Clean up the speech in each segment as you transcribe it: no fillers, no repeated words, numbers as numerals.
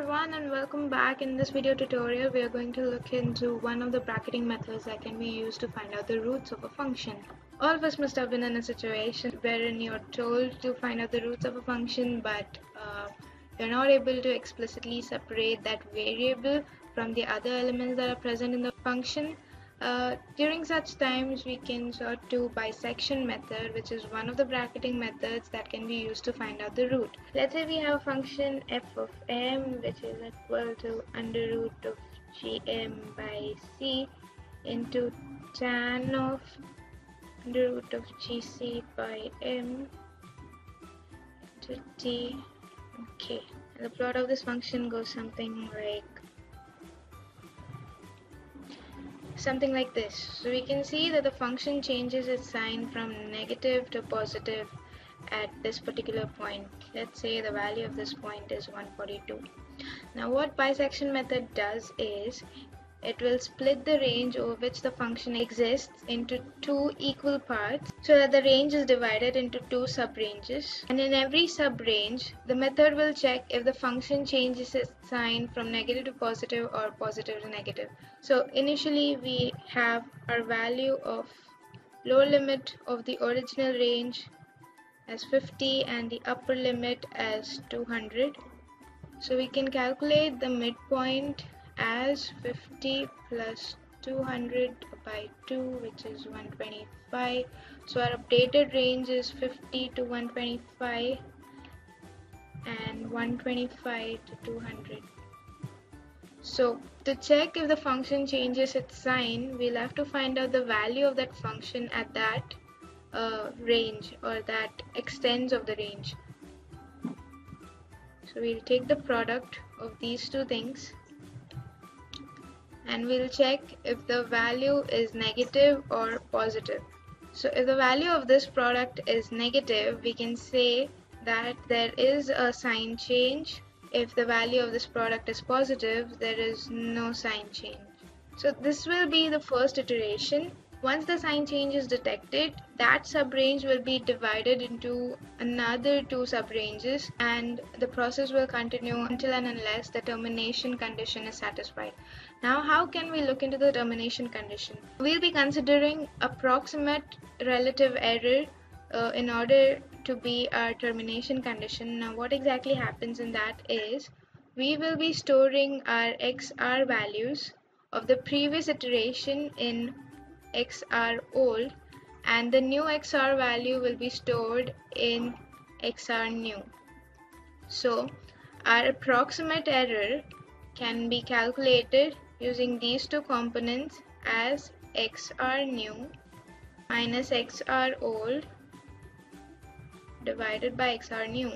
everyone, and welcome back. In this video tutorial we are going to look into one of the bracketing methods that can be used to find out the roots of a function. All of us must have been in a situation wherein you're told to find out the roots of a function, but you're not able to explicitly separate that variable from the other elements that are present in the function. During such times we can resort to bisection method, which is one of the bracketing methods that can be used to find out the root. Let's say we have a function f of m, which is equal to under root of gm by c into tan of under root of gc by m into t. Okay, and the plot of this function goes something like this. So we can see that the function changes its sign from negative to positive at this particular point. Let's say the value of this point is 142. Now what bisection method does is it will split the range over which the function exists into two equal parts so that the range is divided into two subranges, and in every subrange the method will check if the function changes its sign from negative to positive or positive to negative. So initially we have our value of lower limit of the original range as 50 and the upper limit as 200. So we can calculate the midpoint as 50 plus 200 by 2, which is 125. So our updated range is 50 to 125 and 125 to 200. So to check if the function changes its sign, we'll have to find out the value of that function at that range, or that extents of the range. So we'll take the product of these two things and we'll check if the value is negative or positive. So if the value of this product is negative, we can say that there is a sign change. If the value of this product is positive, there is no sign change. So this will be the first iteration. Once the sign change is detected, that subrange will be divided into another two subranges, and the process will continue until and unless the termination condition is satisfied. Now, how can we look into the termination condition? We'll be considering approximate relative error in order to be our termination condition. Now, what exactly happens in that is we will be storing our XR values of the previous iteration in XR old, and the new XR value will be stored in XR new. So our approximate error can be calculated using these two components as XR new minus XR old divided by XR new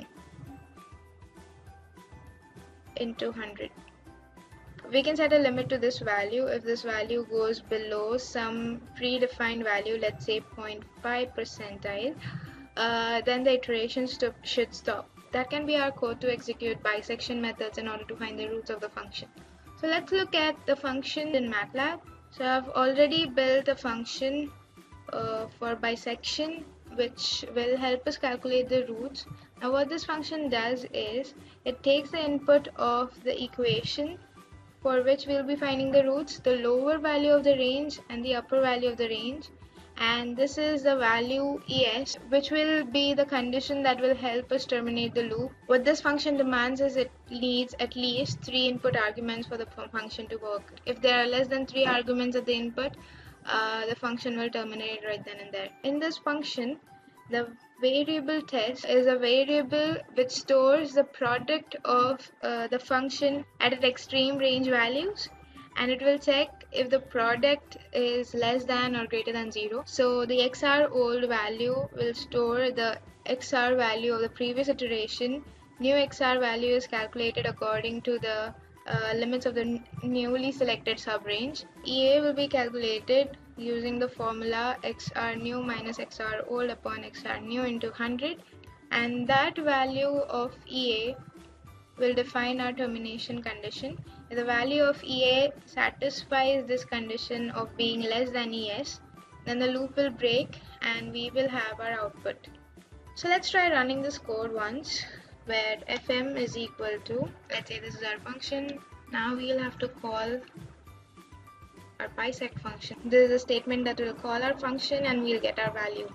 into 100. We can set a limit to this value. If this value goes below some predefined value, let's say 0.5 percentile, then the iteration should stop. That can be our code to execute bisection methods in order to find the roots of the function. So let's look at the function in MATLAB. So I've already built a function for bisection which will help us calculate the roots. Now what this function does is it takes the input of the equation for which we'll be finding the roots, the lower value of the range and the upper value of the range, and this is the value es, which will be the condition that will help us terminate the loop. What this function demands is it needs at least 3 input arguments for the function to work. If there are less than 3 arguments at the input, the function will terminate right then and there. In this function, the variable test is a variable which stores the product of the function at its extreme range values, and it will check if the product is less than or greater than 0. So the XR old value will store the XR value of the previous iteration. New XR value is calculated according to the limits of the newly selected subrange. EA will be calculated using the formula XR new minus XR old upon XR new into 100, and that value of EA will define our termination condition. If the value of EA satisfies this condition of being less than ES, then the loop will break and we will have our output. So let's try running this code once. where fm is equal to, let's say this is our function. Now we'll have to call our bisect function. This is a statement that will call our function and we'll get our value.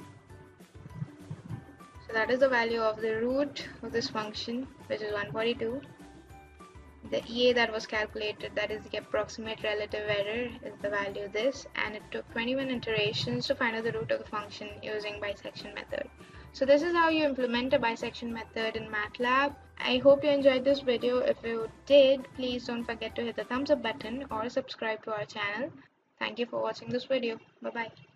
So that is the value of the root of this function, which is 142. The EA that was calculated, that is the approximate relative error, is the value this, and it took 21 iterations to find out the root of the function using bisection method. So this is how you implement a bisection method in MATLAB. I hope you enjoyed this video. If you did, please don't forget to hit the thumbs up button or subscribe to our channel. Thank you for watching this video. Bye bye.